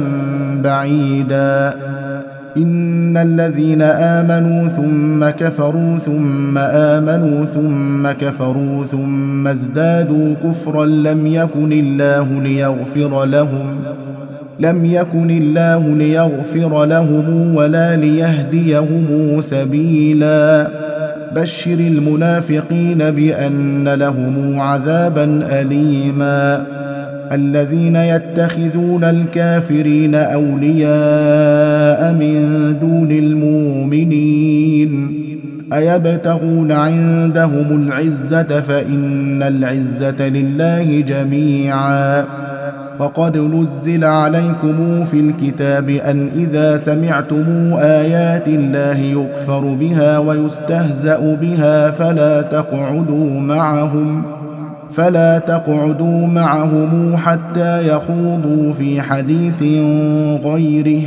بعيدا إن الذين آمنوا ثم كفروا ثم آمنوا ثم كفروا ثم ازدادوا كفرا لم يكن الله ليغفر لهم لم يكن الله ليغفر لهم ولا ليهديهم سبيلا بشر المنافقين بأن لهم عذابا أليما الذين يتخذون الكافرين أولياء من دون المؤمنين أيبتغون عندهم العزة فإن العزة لله جميعا وقد نزل عليكم في الكتاب أن إذا سمعتم آيات الله يكفر بها ويستهزأ بها فلا تقعدوا معهم فلا تقعدوا معهم حتى يخوضوا في حديث غيره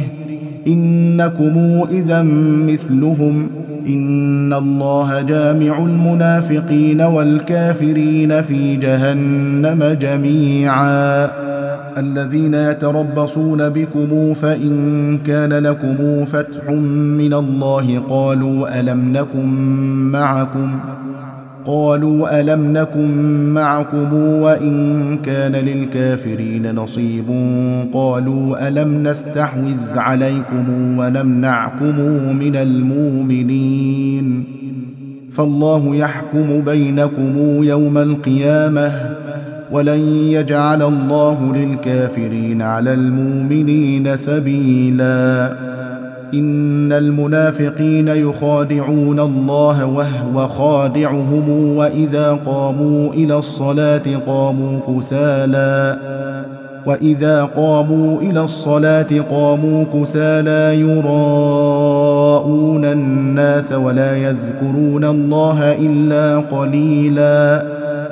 إنكم إذا مثلهم إن الله جامع المنافقين والكافرين في جهنم جميعا الذين يتربصون بكم فإن كان لكم فتح من الله قالوا ألم نكن معكم قالوا ألم نكن معكم وإن كان للكافرين نصيب قالوا ألم نستحوذ عليكم ونمنعكم من المؤمنين فالله يحكم بينكم يوم القيامة ولن يجعل الله للكافرين على المؤمنين سبيلا إن المنافقين يخادعون الله وهو خادعهم وإذا قاموا إلى الصلاة قاموا كسالى وإذا قاموا إلى الصلاة قاموا كسالى يراءون الناس ولا يذكرون الله إلا قليلا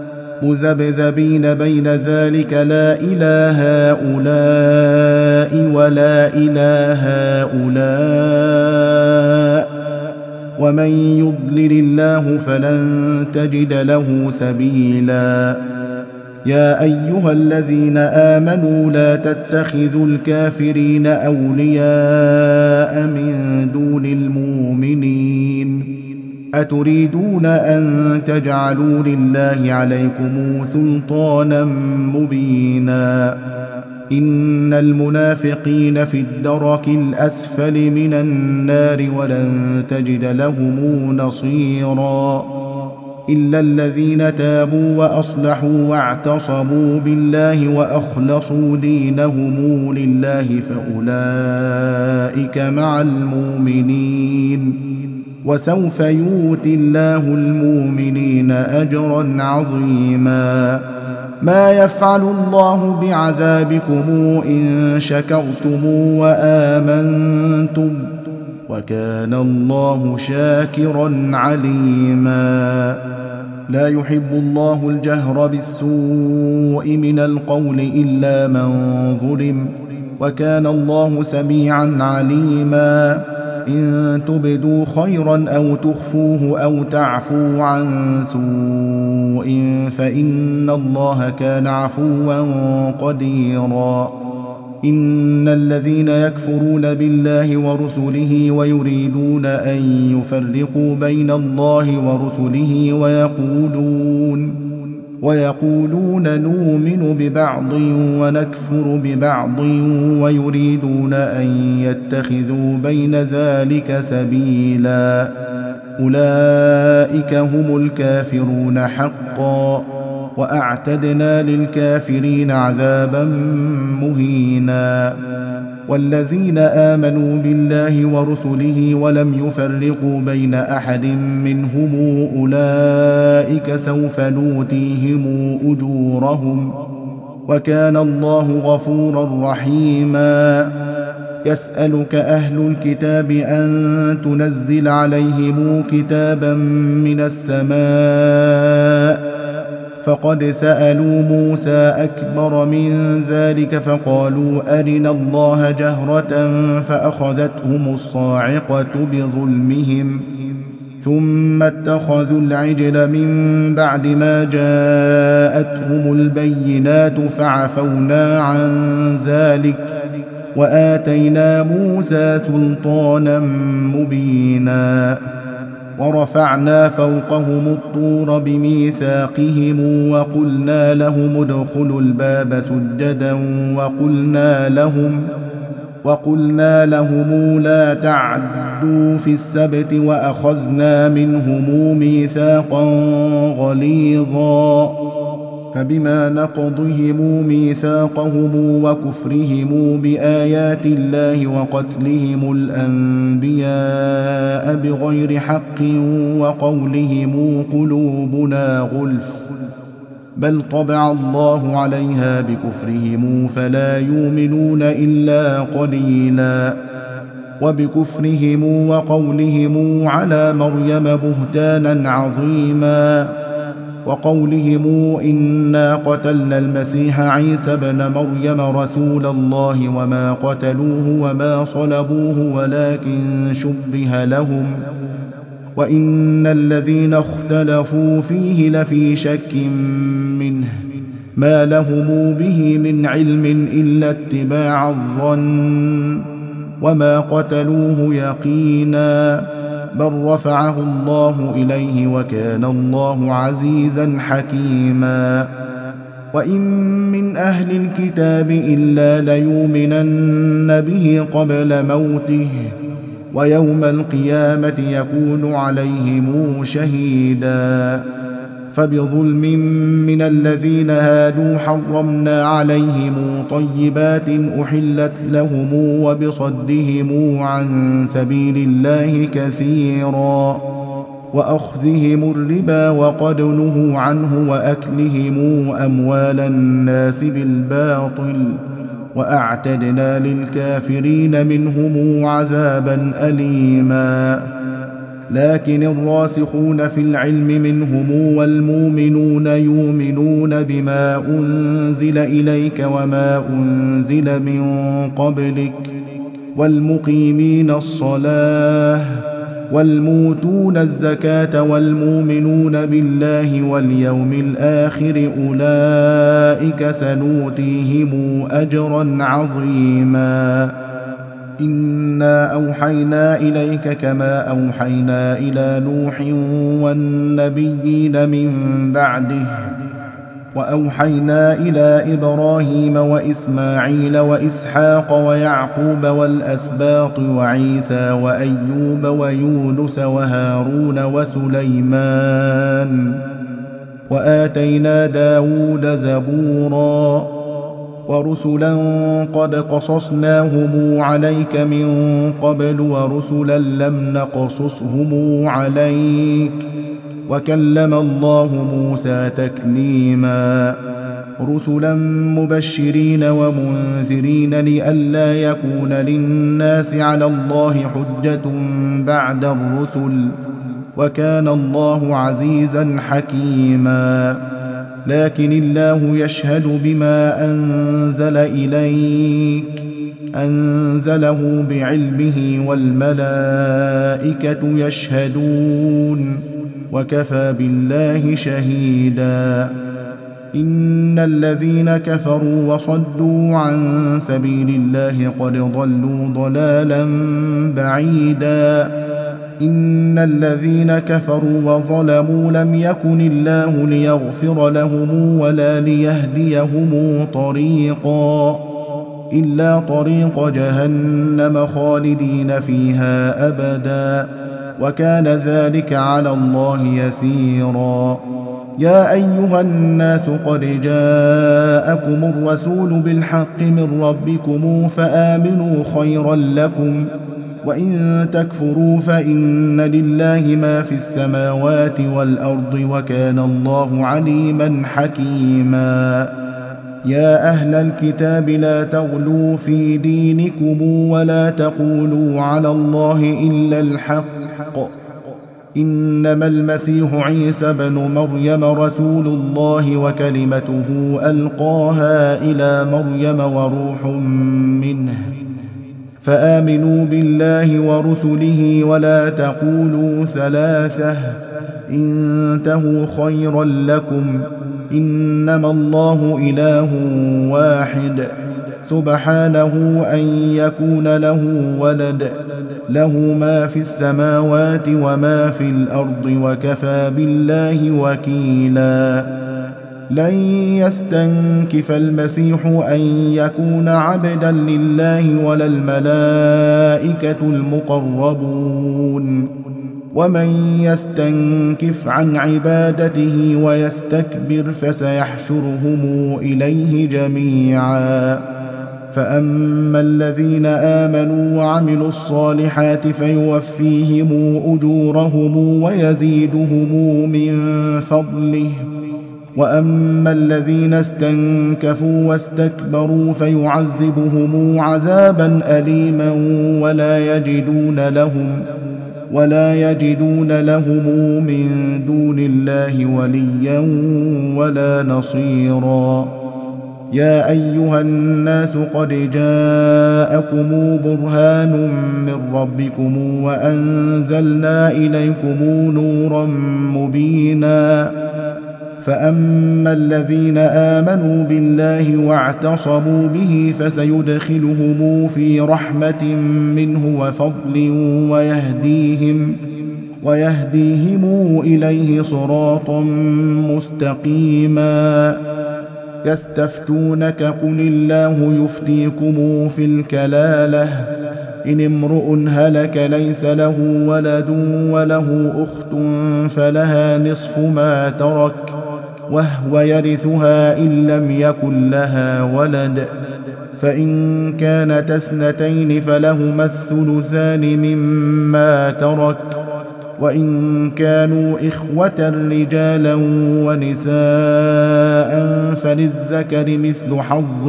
مذبذبين بين ذلك لا إله هؤلاء ولا إله هؤلاء ومن يضلل الله فلن تجد له سبيلا يا أيها الذين آمنوا لا تتخذوا الكافرين أولياء من دون المؤمنين أتريدون أن تجعلوا لله عليكم سلطانا مبينا إن المنافقين في الدرك الأسفل من النار ولن تجد لهم نصيرا إلا الذين تابوا وأصلحوا واعتصموا بالله وأخلصوا دينهم لله فأولئك مع المؤمنين وسوف يؤتي الله المؤمنين أجرا عظيما ما يفعل الله بعذابكم إن شكرتم وآمنتم وكان الله شاكرا عليما لا يحب الله الجهر بالسوء من القول إلا من ظلم وكان الله سميعا عليما إن تبدوا خيرا أو تخفوه أو تعفوا عن سوء فإن الله كان عفوا قديرا إن الذين يكفرون بالله ورسله ويريدون أن يفرقوا بين الله ورسله ويقولون ويقولون نؤمن ببعض ونكفر ببعض ويريدون أن يتخذوا بين ذلك سبيلا أولئك هم الكافرون حقا وأعتدنا للكافرين عذابا مهينا والذين آمنوا بالله ورسله ولم يفرقوا بين أحد منهم أولئك سوف نؤتيهم أجورهم وكان الله غفورا رحيما يسألك أهل الكتاب أن تنزل عليهم كتابا من السماء فقد سألوا موسى أكبر من ذلك فقالوا أرنا الله جهرة فأخذتهم الصاعقة بظلمهم ثم اتخذوا العجل من بعد ما جاءتهم البينات فعفونا عن ذلك وآتينا موسى سلطانا مبينا ورفعنا فوقهم الطور بميثاقهم وقلنا لهم ادخلوا الباب سجدا وقلنا لهم وقلنا لهم لا تعدوا في السبت وأخذنا منهم ميثاقا غليظا فبما نقضهم ميثاقهم وكفرهم بآيات الله وقتلهم الأنبياء بغير حق وقولهم قلوبنا غلف بل طبع الله عليها بكفرهم فلا يؤمنون إلا قليلا وبكفرهم وقولهم على مريم بهتانا عظيما وقولهم إنا قتلنا المسيح عيسى ابن مريم رسول الله وما قتلوه وما صلبوه ولكن شبه لهم وإن الذين اختلفوا فيه لفي شك منه ما لهم به من علم إلا اتباع الظن وما قتلوه يقينا بل رفعه الله إليه وكان الله عزيزا حكيما وإن من أهل الكتاب إلا ليؤمنن به قبل موته ويوم القيامة يكون عليهم شهيدا فبظلم من الذين هادوا حرمنا عليهم طيبات أحلت لهم وبصدهم عن سبيل الله كثيرا وأخذهم الربا وقد نهوا عنه وأكلهم أموال الناس بالباطل وأعتدنا للكافرين منهم عذابا أليما لكن الراسخون في العلم منهم والمؤمنون يؤمنون بما أنزل إليك وما أنزل من قبلك والمقيمين الصلاة والموتون الزكاة والمؤمنون بالله واليوم الآخر أولئك سنؤتيهم أجرا عظيما إنا أوحينا إليك كما أوحينا إلى نوح والنبيين من بعده وأوحينا إلى إبراهيم وإسماعيل وإسحاق ويعقوب والأسباط وعيسى وأيوب ويونس وهارون وسليمان وآتينا داود زبورا ورسلا قد قصصناهم عليك من قبل ورسلا لم نقصصهم عليك وكلم الله موسى تكليما رسلا مبشرين ومنذرين لئلا يكون للناس على الله حجة بعد الرسل وكان الله عزيزا حكيما لكن الله يشهد بما أنزل إليك أنزله بعلمه والملائكة يشهدون وكفى بالله شهيدا إن الذين كفروا وصدوا عن سبيل الله قد ضلوا ضلالا بعيدا إن الذين كفروا وظلموا لم يكن الله ليغفر لهم ولا ليهديهم طريقا إلا طريق جهنم خالدين فيها أبدا وكان ذلك على الله يسيرا يا أيها الناس قد جاءكم الرسول بالحق من ربكم فآمنوا خيرا لكم وإن تكفروا فإن لله ما في السماوات والأرض وكان الله عليما حكيما يا أهل الكتاب لا تغلوا في دينكم ولا تقولوا على الله إلا الحق، إنما المسيح عيسى بن مريم رسول الله وكلمته ألقاها إلى مريم وروح منه، فآمنوا بالله ورسله ولا تقولوا ثلاثة، انتهوا خيرا لكم، إنما الله إله واحد سبحانه أن يكون له ولد، له ما في السماوات وما في الأرض وكفى بالله وكيلا. لن يستنكف المسيح أن يكون عبدا لله ولا الملائكة المقربون، ومن يستنكف عن عبادته ويستكبر فسيحشرهم إليه جميعا. فأما الذين آمنوا وعملوا الصالحات فيوفيهم أجورهم ويزيدهم من فضله، وأما الذين استنكفوا واستكبروا فيعذبهم عذابا أليما ولا يجدون لهم ولا يجدون لهم من دون الله وليا ولا نصيرا. يا أيها الناس قد جاءكم برهان من ربكم وأنزلنا إليكم نورا مبينا. فأما الذين آمنوا بالله واعتصموا به فسيدخلهم في رحمة منه وفضل ويهديهم ويهديهم إليه صراطا مستقيما. يستفتونك قل الله يفتيكم في الكلالة، إن امرؤ هلك ليس له ولد وله أخت فلها نصف ما ترك وهو يرثها إن لم يكن لها ولد، فإن كانت اثنتين فلهما الثلثان مما ترك، وإن كانوا إخوة رجالا ونساء فللذكر مثل حظ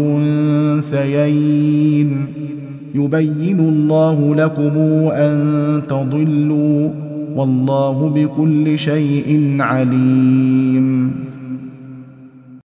الأنثيين، يبين الله لكم أن تضلوا، والله بكل شيء عليم.